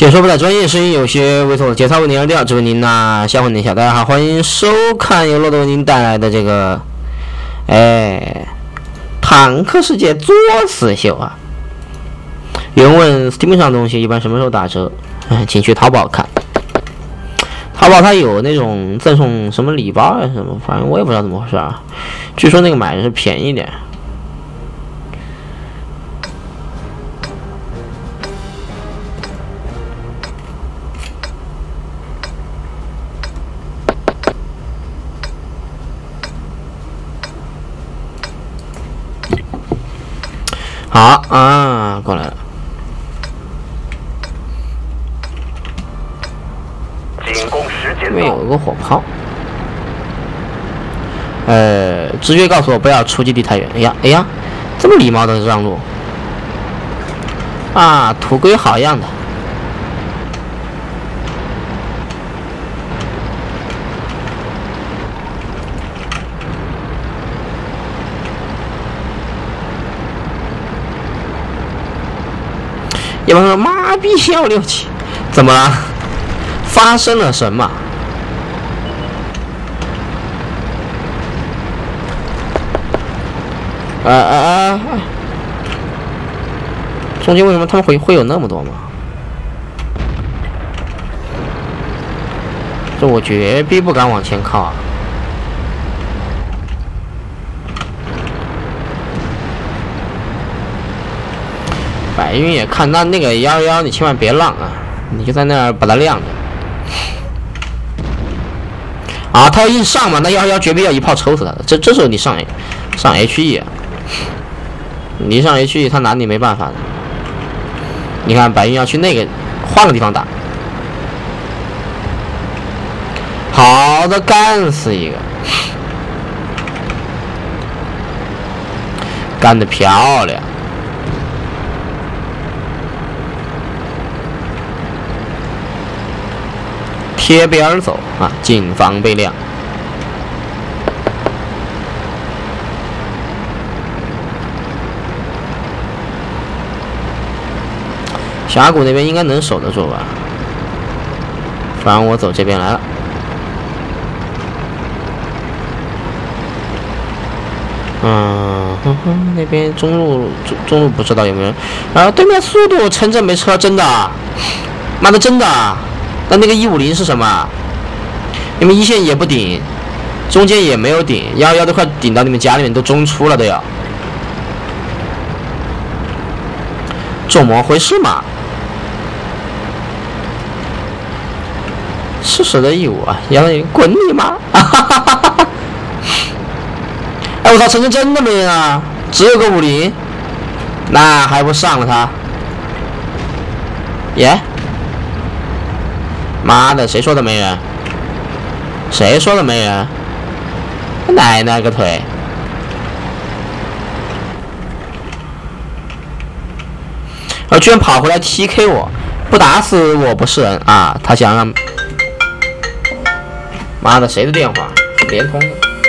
解说不太专业，声音有些猥琐，节操为您而调，只为您吓唬您小。大家好，欢迎收看由骆驼为您带来的这个，坦克世界作死秀啊！有人问 Steam 上的东西一般什么时候打折？请去淘宝看。淘宝它有那种赠送什么礼包啊什么，反正我也不知道怎么回事啊。据说那个买的是便宜点。好啊，过来了。 进攻时间这边有一个火炮。直觉告诉我不要出基地太远。哎呀，这么礼貌的让路啊，土龟好样的。有朋友说：“妈逼笑六七，怎么了？发生了什么？”中间为什么他们会有那么多吗？这我绝逼不敢往前靠啊！白云也看那个111，你千万别浪啊！你就在那儿把它晾着。啊，他要硬上嘛，那111绝逼要一炮抽死他的。这时候你上 HE 啊，你上 HE 他拿你没办法的。你看白云要去那个换个地方打，好的，干死一个，干得漂亮。贴边走啊，谨防被亮。峡谷那边应该能守得住吧？反正我走这边来了。那边中路不知道有没有人。啊，对面速度城镇没车，真的，妈的真的。那个150是什么？你们一线也不顶，中间也没有顶，111都快顶到你们家里面，都中出了都要。怎么回事嘛？事实的义务啊！杨人滚你妈！哎，我操，城镇真的没人啊，只有个50，那还不上了他？耶！妈的，谁说的没人？谁说的没人？奶奶个腿！居然跑回来 TK 我，不打死我不是人啊！他想让……妈的，谁的电话？联通的。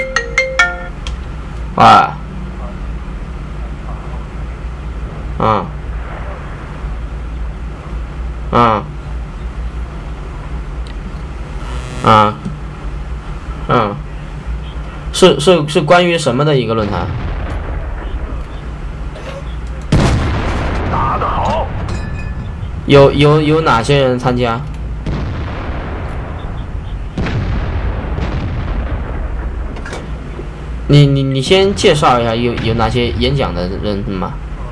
是关于什么的一个论坛？ 打得好。 有哪些人参加？你先介绍一下有哪些演讲的人吗？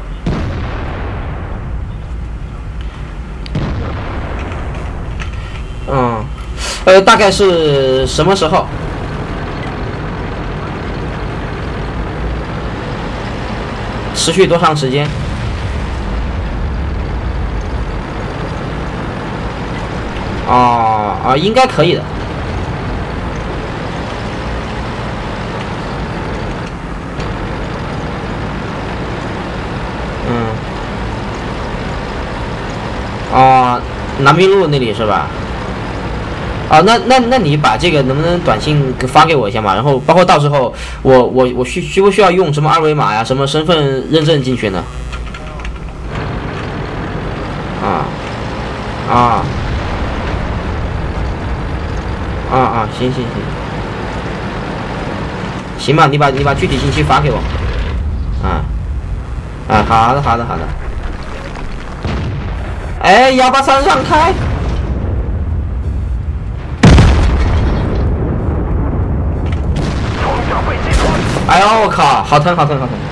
大概是什么时候？持续多长时间？应该可以的。南滨路那里是吧？那你把这个能不能短信发给我一下嘛？然后包括到时候我需不需要用什么二维码呀、什么身份认证进去呢？ 啊啊啊！行行行，行吧，你把具体信息发给我。啊，啊，好的好的好的。哎，183让开！哎呦我靠，好疼好疼好疼！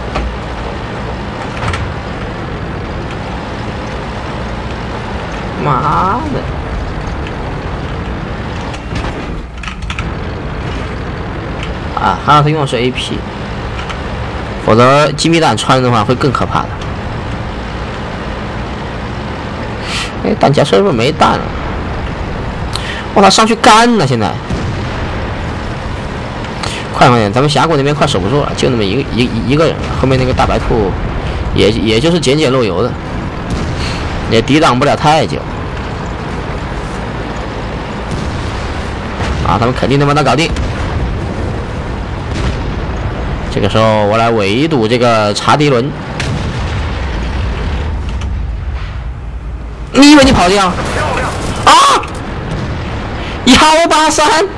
妈的！啊，还好他用的是 AP， 否则机密弹穿的话会更可怕的。哎，弹夹是不是没弹了？我操，上去干了！现在，快点，咱们峡谷那边快守不住了，就那么一个人，后面那个大白兔，也就是捡漏油的，也抵挡不了太久。啊，他们肯定能把他搞定。这个时候，我来围堵这个查迪伦。你以为你跑掉？啊！183！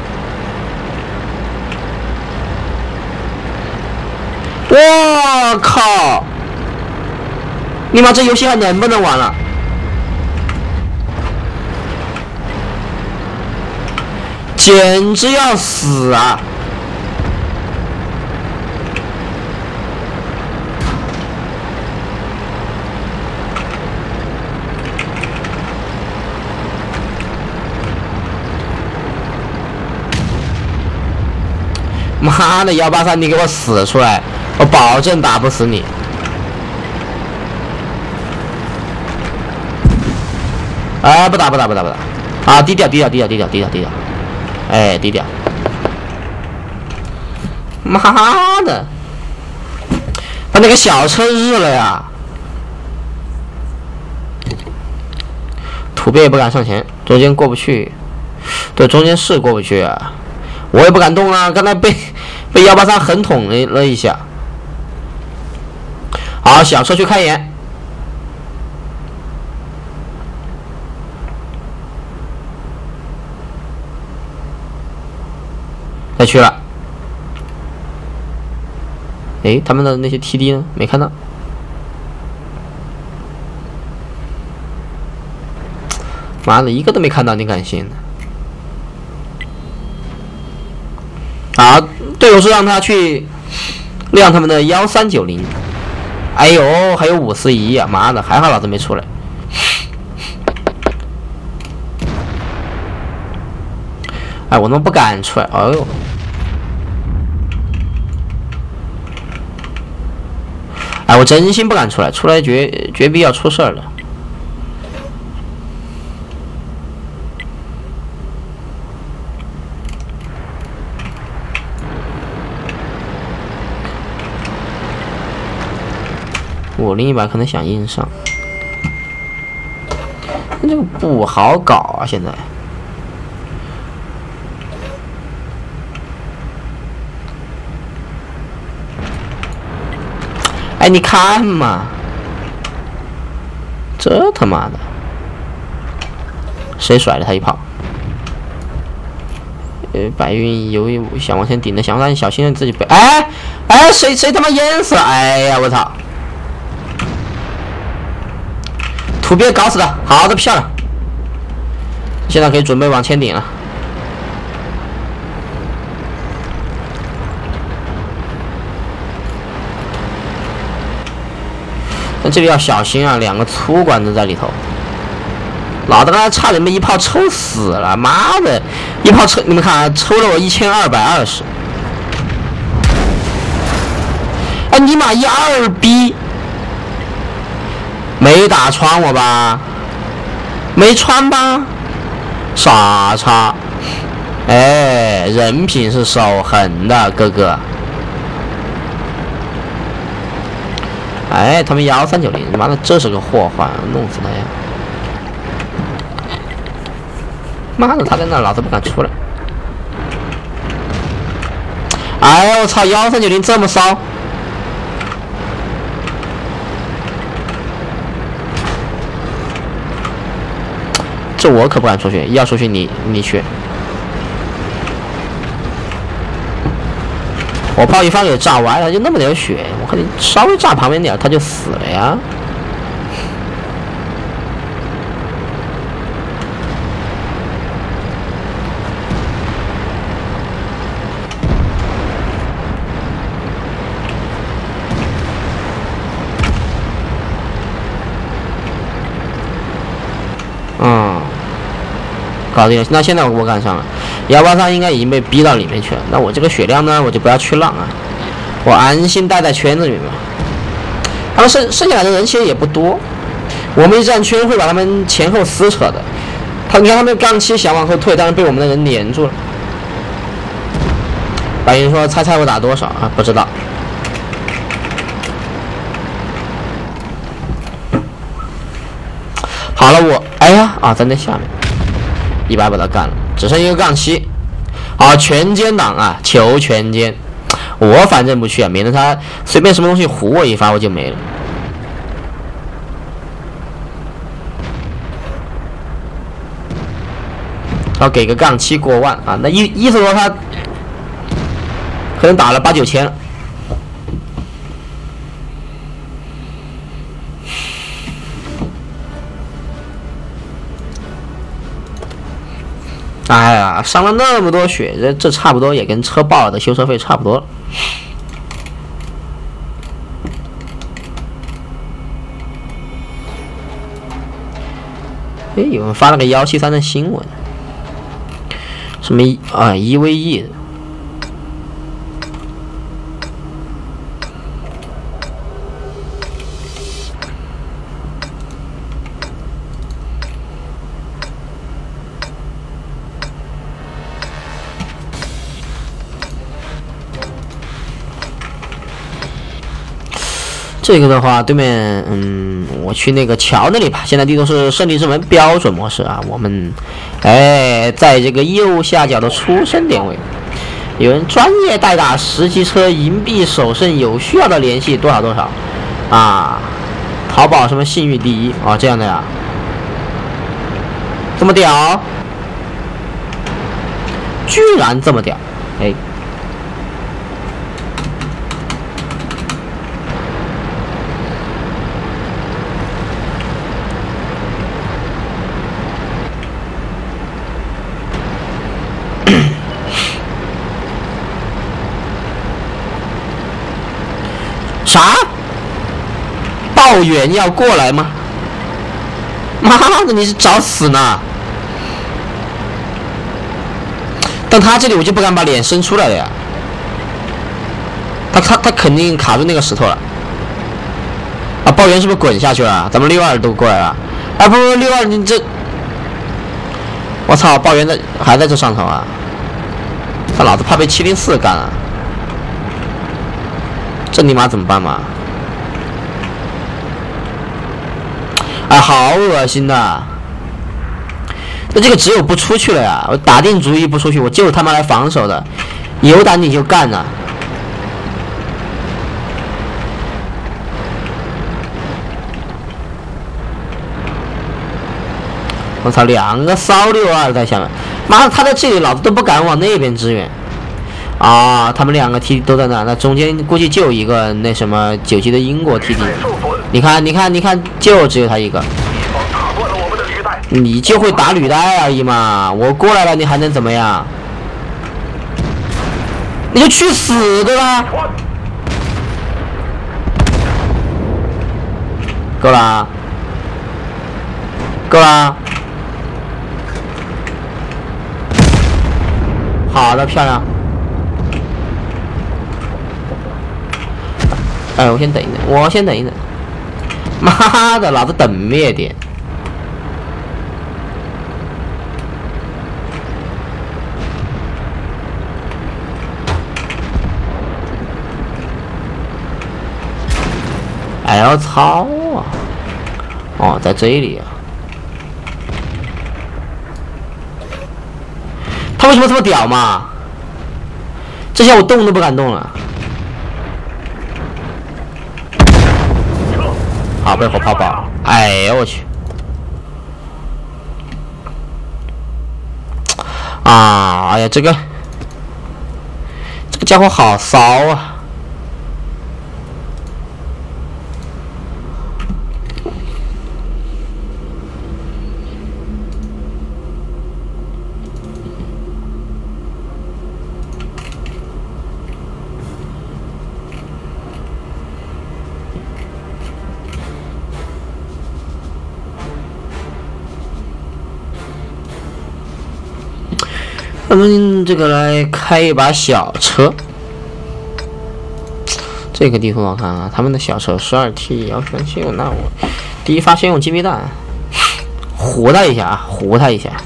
我靠！你妈，这游戏还能不能玩了？简直要死啊！妈的，183，你给我死出来！我保证打不死你。哎，不打！啊，低调！哎，低调！妈的，把那个小车日了呀！土鳖也不敢上前，中间过不去。对，中间是过不去啊。我也不敢动啊，刚才被183横捅了一下。好，小车去开眼。再去了。哎，他们的那些 TD 呢？没看到。妈的，一个都没看到，你敢信呢？好，队友是让他去亮他们的1390。哎呦，还有541啊！妈的，还好老子没出来。哎，我怎么不敢出来？哎呦！哎，我真心不敢出来，出来绝逼要出事儿了。我另一把可能想硬上，这个不好搞啊！现在，哎，你看嘛，这他妈的，谁甩了他一炮？白云有想往前顶的想法，你小心自己被……哎，谁他妈淹死了？哎呀，我操！土鳖搞死了，好的漂亮！现在可以准备往前顶了。但这里要小心啊，两个粗管子在里头。老子刚才差点被一炮抽死了，妈的！一炮抽，你们看啊，抽了我1220。哎，尼玛12B！没打穿我吧？没穿吧？傻叉！哎，人品是守恒的，哥哥。哎，他们1390，妈的，这是个祸患，弄死他呀！妈的，他在那，老子不敢出来。哎呦我操，1390这么骚！ 这我可不敢出去，要出去你去。我炮一发给炸歪了，就那么点血，我看你稍微炸旁边点，他就死了呀。搞定了，那现在我赶上了，183应该已经被逼到里面去了。那我这个血量呢，我就不要去浪啊，我安心待在圈子里面吧。他们剩下来的人其实也不多，我们一站圈会把他们前后撕扯的。你看他们杠七想往后退，但是被我们的人黏住了。白云说：“猜我打多少啊？不知道。”好了，哎呀啊，在那下面。100把他干了，只剩一个杠七，好全歼党啊，求全歼，我反正不去啊，免得他随便什么东西唬我一发我就没了。好，给个杠七过万啊，那意思说他可能打了8、9千了。哎呀，伤了那么多血，这差不多也跟车爆了的修车费差不多了。哎，有人发了个173的新闻，什么EVE 的。这个的话，对面，我去那个桥那里吧。现在地图是胜利之门标准模式啊。我们，在这个右下角的出生点位，有人专业代打10级车银币首胜，有需要的联系多少啊？淘宝什么信誉第一啊，这样的呀？这么屌？居然这么屌？哎。啥？爆员要过来吗？妈的，你是找死呢！但他这里我就不敢把脸伸出来了呀。他肯定卡住那个石头了。啊，爆员是不是滚下去了？咱们62都过来了。啊不，62你这，我操，爆员还在这上头啊！他老子怕被704干了。这尼玛怎么办嘛？哎，好恶心的！那这个只有不出去了呀！我打定主意不出去，我就他妈来防守的，有胆你就干呐！我操，2个骚62在下面，妈的，他在这里，老子都不敢往那边支援。啊，他们2个 TD 都在那，那中间估计就一个那什么9级的英国 TD。你看，就只有他一个。你就会打履带而已嘛，我过来了，你还能怎么样？你就去死对吧？够了，够了。好的，漂亮。哎，我先等一等。妈的，老子等灭点。哎我操啊！哦，在这里啊。他为什么这么屌嘛？这下我动都不敢动了。好，被火炮爆！哎呦我去！ 啊！哎呀，这个家伙好骚啊！咱们这个来开一把小车，这个地图我看啊，他们的小车12T 要分先用，那我第一发先用金币弹，糊他一下啊，糊他一下。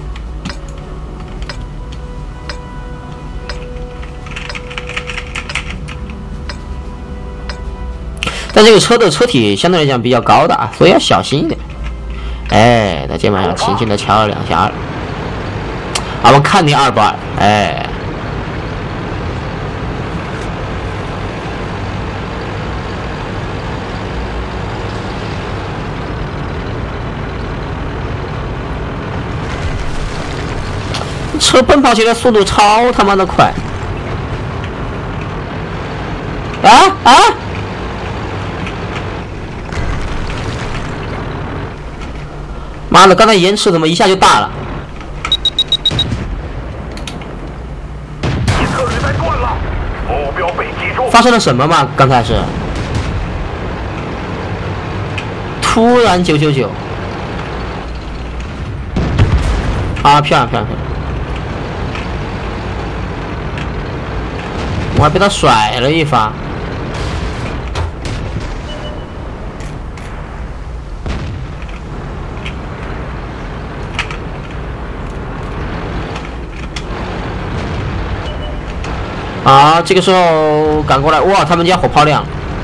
但这个车的车体相对来讲比较高大，所以要小心一点。哎，在键盘上轻轻的敲了2下。我们看你2段，哎，车奔跑起来速度超他妈的快！啊！妈的，刚才延迟怎么一下就大了？发生了什么吗？刚才是突然999啊，漂亮漂亮漂亮！我还被他甩了一发。啊！这个时候赶过来，哇！他们家火炮亮，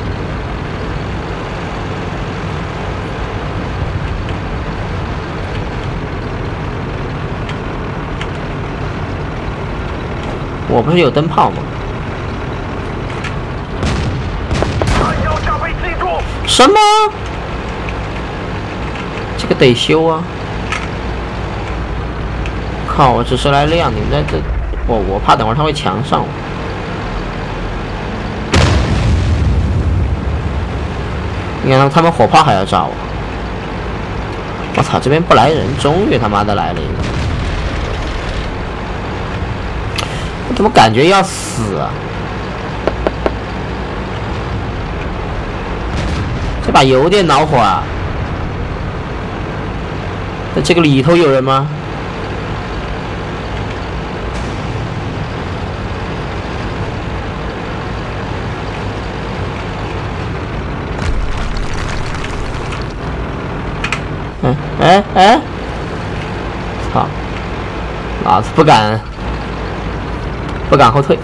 我不是有灯泡吗？什么？这个得修啊！靠！我只是来亮，你们在这，我怕等会儿他会强上我。你看他们火炮还要炸我！我操，这边不来人，终于他妈的来了一个！我怎么感觉要死啊？这把有点恼火啊！那这个里头有人吗？哎！操！老子不敢后退。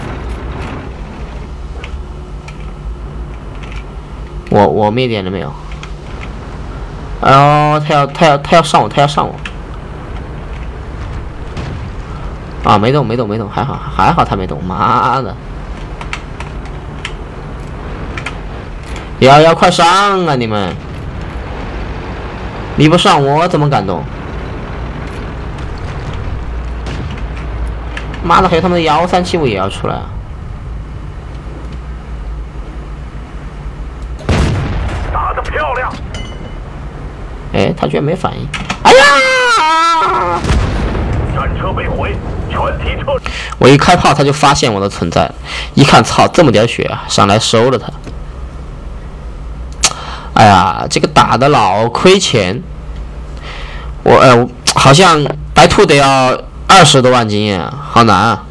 我灭点了没有？哦，他要上我，他要上我。啊，没动，还好他没动。妈的！要快上啊你们！你不上我怎么敢动？妈的，还有他们的1375也要出来啊！ 打得漂亮！ 哎，他居然没反应！哎呀！ 战车被毁，全体撤。 我一开炮，他就发现我的存在了。一看，操，这么点血啊！上来收了他。哎呀，这个打的老亏钱。我好像白兔得要20多万经验啊，好难啊！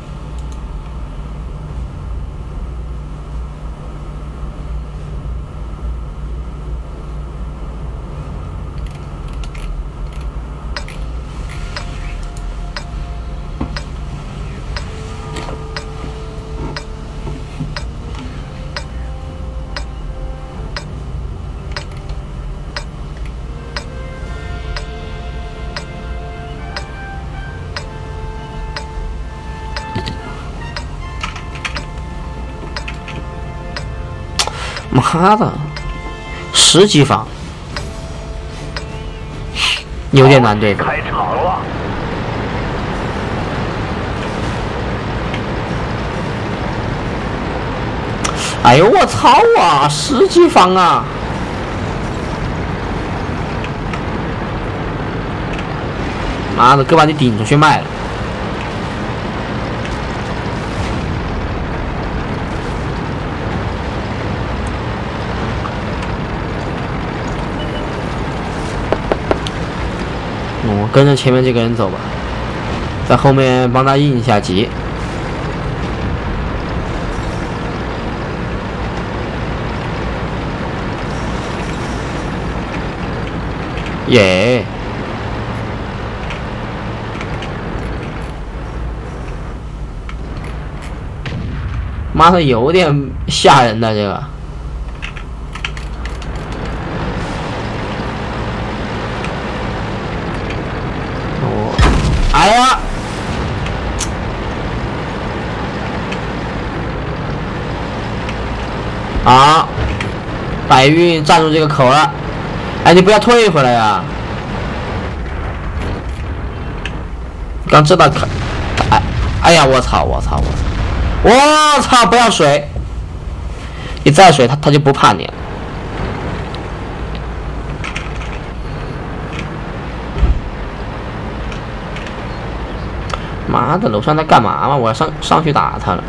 妈的，10级房，有点难对付。 开场了。 哎呦我操啊！10级房啊！妈的，哥把你顶出去卖了！我跟着前面这个人走吧，在后面帮他应一下急。耶！妈的，有点吓人的这个。哦，哎呀！啊！白玉站住这个口了。哎，你不要退回来呀！刚知道可，哎呀，我操！不要水！你再水，他就不怕你了。妈的，楼上在干嘛嘛？我要上去打他了。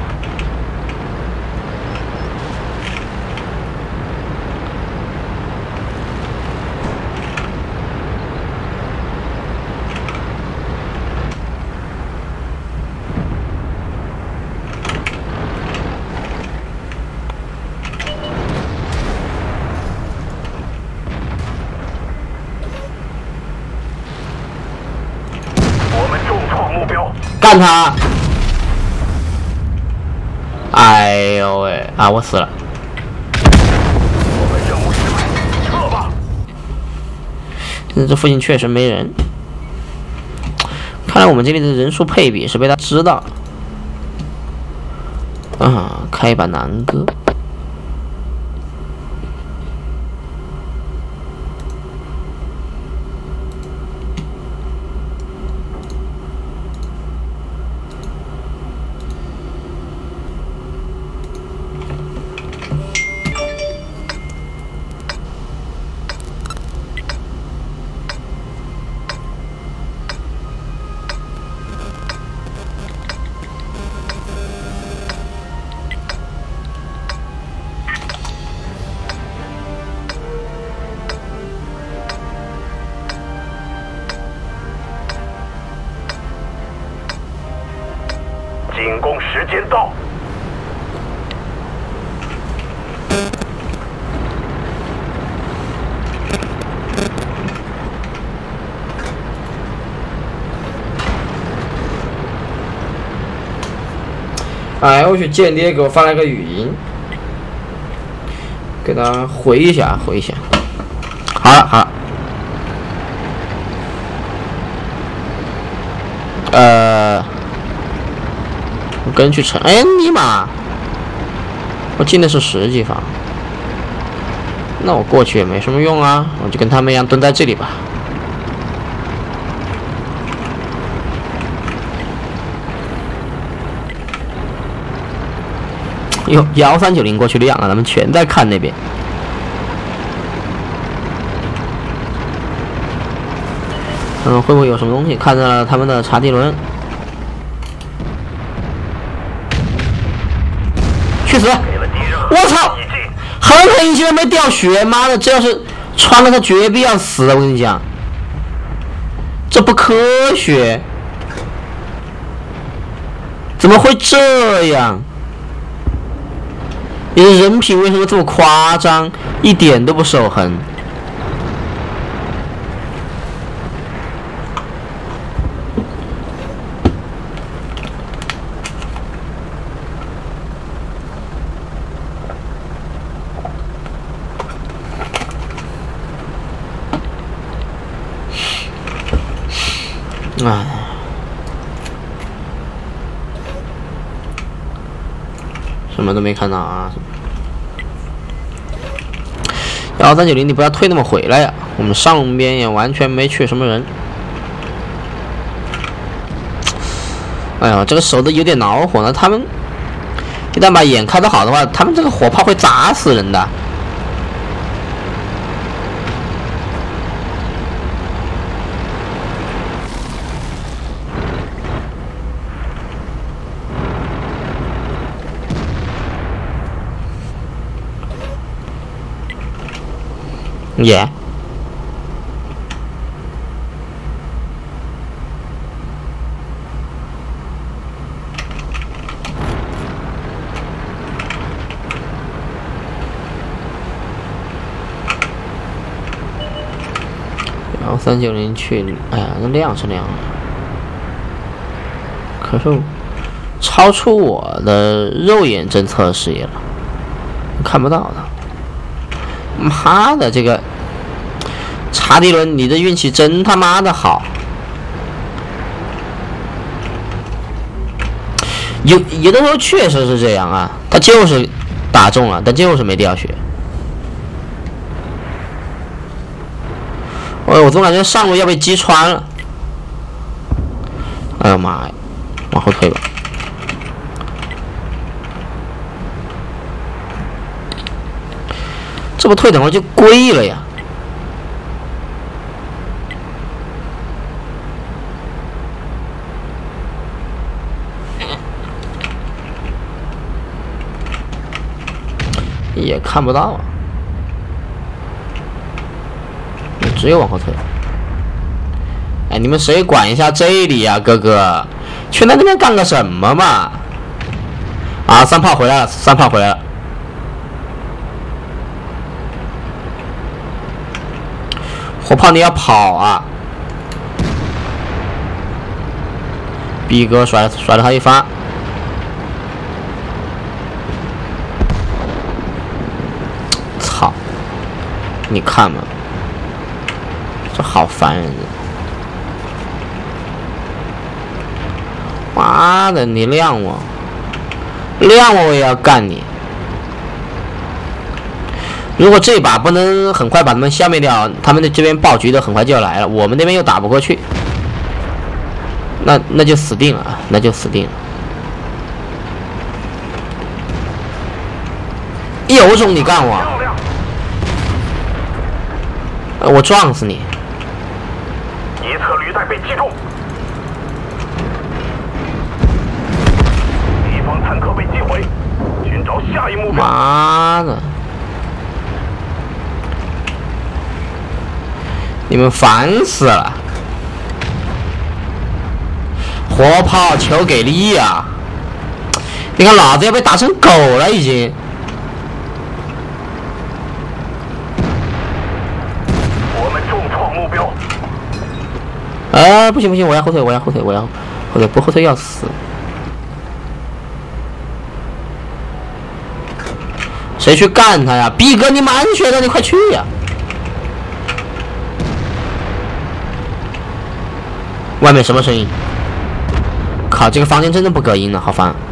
干他！哎呦喂！啊，我死了！ 我们任务失败，撤吧！ 这附近确实没人，看来我们这里的人数配比是被他知道。啊，开一把南哥。 进攻时间到。 哎，我去，间谍给我发了个语音，给他回一下。好了。我跟去城，哎尼玛！我进的是10级房，那我过去也没什么用啊，我就跟他们一样蹲在这里吧。哟，1390过去亮了，他们全在看那边。会不会有什么东西？看到了他们的查地轮。去死！我操！很隐竟然没掉血，妈的！这要是穿了他绝逼要死的，我跟你讲，这不科学，怎么会这样？你的人品为什么这么夸张？一点都不守恒。哎，什么都没看到啊！1390，你不要退那么回来呀！我们上边也完全没去什么人。哎呀，这个守的有点恼火呢。他们一旦把眼开得好的话，他们这个火炮会砸死人的。耶、然后390去，哎呀，那亮是亮了，可是超出我的肉眼侦测视野了，看不到的。妈的，这个查迪伦，你的运气真他妈的好。有的时候确实是这样啊，他就是打中了，但就是没掉血。我总感觉上路要被击穿了。哎呀妈呀，往后退吧。这不退等会儿就归了呀。也看不到啊，只有往后退。哎，你们谁管一下这里呀、哥哥？去那边干个什么嘛？啊，3炮回来了，3炮回来了。火炮你要跑啊！逼哥甩了他一发。操！你看嘛，这好烦人！妈的，你亮我，亮我也要干你！如果这把不能很快把他们消灭掉，他们的这边爆局的很快就要来了，我们那边又打不过去，那就死定了，那就死定了。有种你干我！我撞死你！ 一侧履带被击中，敌方坦克被击毁，寻找下一目标。 妈的！你们烦死了！火炮求给力呀！你看老子要被打成狗了已经。 我们重创目标。 不行不行，我要后退，我要后退，我要后退，不后退要死。谁去干他呀？逼哥，你满血的，你快去呀！外面什么声音？靠，这个房间真的不隔音了，好烦。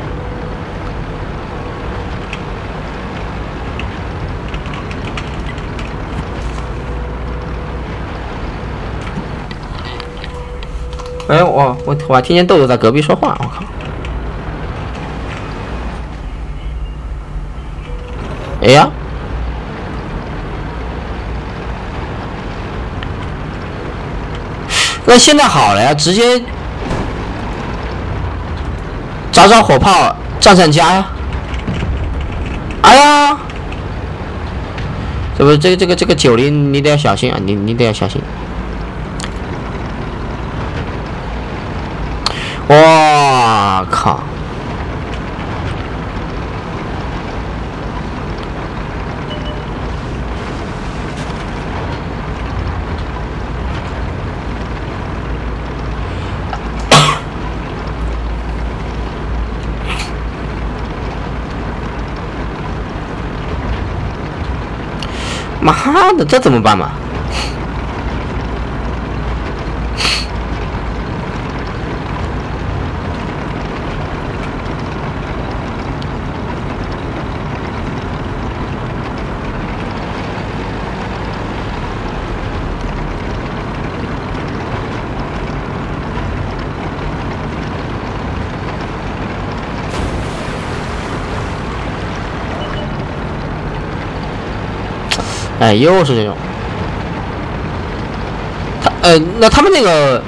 哎，我还听见豆豆在隔壁说话，我靠！哎呀！那现在好了呀，直接找火炮战战家呀！哎呀，这不这个90你得要小心啊，你得要小心。哇靠！妈的，这怎么办嘛？ 哎，又是这种。那他们那个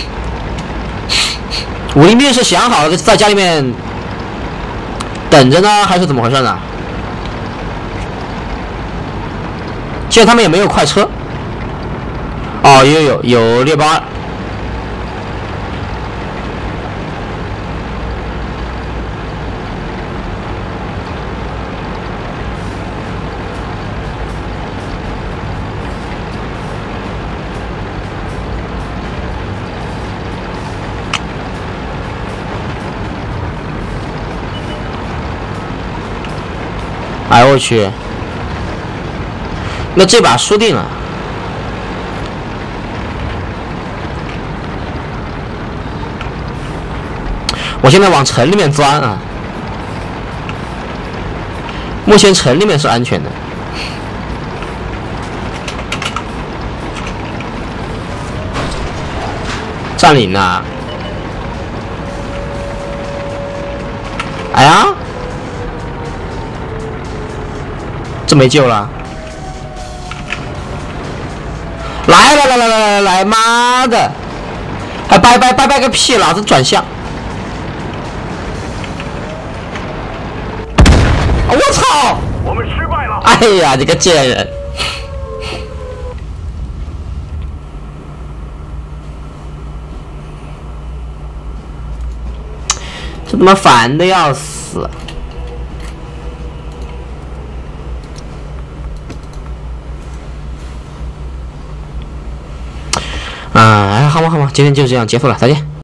武林兵是想好了在家里面等着呢，还是怎么回事呢？现在他们也没有快车。哦，有猎豹。哎我去，那这把输定了。我现在往城里面钻啊，目前城里面是安全的。占领了。哎呀！这没救了！来！妈的！还拜个屁！老子转向！我操！ 我们失败了！ 哎呀，这个贱人！这他妈烦的要死！好吧，今天就这样结束了，再见。